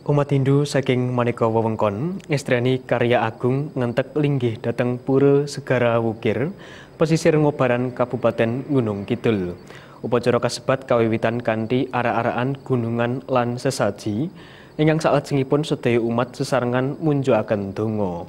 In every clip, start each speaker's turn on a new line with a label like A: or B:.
A: Umat Hindu saking maneka wewengkon ngestrani karya agung ngentek linggih dhateng Pura Segara Wukir, pesisir Ngobaran Kabupaten Gunung Kidul. Upacara kasebat kawiwitan kanthi arak-arakan gunungan lan sesaji ingkang salajengipun sedaya umat sesarengan munjuaken donga.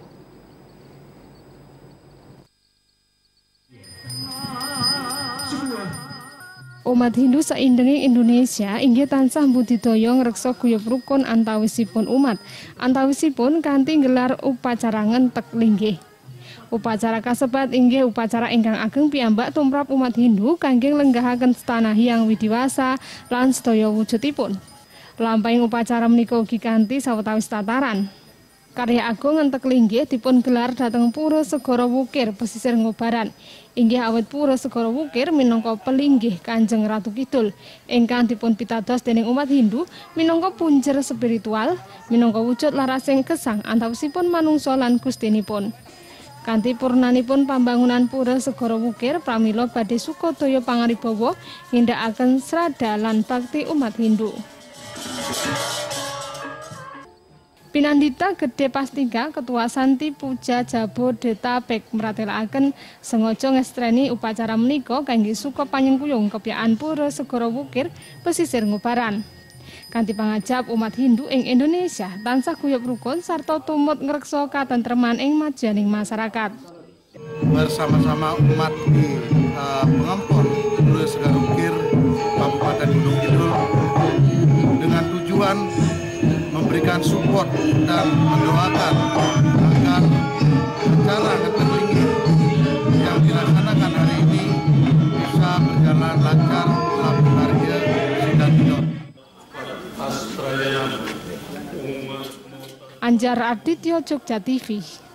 B: Umat Hindu saindenging Indonesia inggih tansah budidaya ngreksa guyub rukun antawisipun umat. Antawisipun kanthi gelar upacara ngentek linggih. Upacara kasebat inggih upacara ingkang ageng piyambak tumrap umat Hindu kangge nglenggahaken stana Hyang Widiwasa lan sedaya wujudipun. Lampahing upacara menika ugi kanthi sawetawis tataran. Karya agung ngentek linggih dipun gelar dhateng Pura Segara Wukir, pesisir Ngobaran. Inggih awit Pura Segara Wukir minangka pelinggih Kanjeng Ratu Kidul ingkang dipun pitados dening umat Hindu minangka punjer spiritual, minangka wujud larasing gesang antawisipun manungsa lan gustinipun. Kanthi purnanipun pambangunan Pura Segara Wukir, pramila badhe Sukadaya pangaribawa nindakaken srada lan bakti umat Hindu. Pinandita Gede Pastika Ketua Santi Puja Jabodetabek mratélakaken sengaja ngestreni upacara menika kangge suka panyengkuyung kepyaan Pura Segara Wukir pesisir Ngobaran. Kanthi pangajap umat Hindu ing Indonesia tansah guyub rukun sarta tumut ngreksa katentreman ing majaning masyarakat.
C: Bersama-sama umat di Pengempon Pura Segara Wukir Kabupaten Gunung Kidul dengan tujuan memberikan support dan mendoakan agar acara ngentek linggih yang dilaksanakan hari ini bisa berjalan lancar dalam karya dan hidup.
B: Anjar Aditya, Jogja TV.